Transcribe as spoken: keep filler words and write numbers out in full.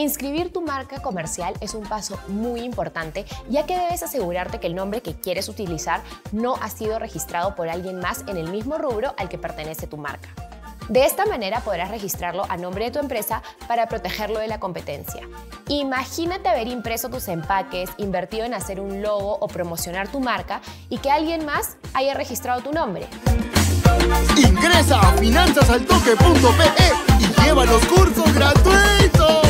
Inscribir tu marca comercial es un paso muy importante, ya que debes asegurarte que el nombre que quieres utilizar no ha sido registrado por alguien más en el mismo rubro al que pertenece tu marca. De esta manera podrás registrarlo a nombre de tu empresa para protegerlo de la competencia. Imagínate haber impreso tus empaques, invertido en hacer un logo o promocionar tu marca y que alguien más haya registrado tu nombre. Ingresa a finanzas al toque punto pe e y lleva los cursos gratuitos.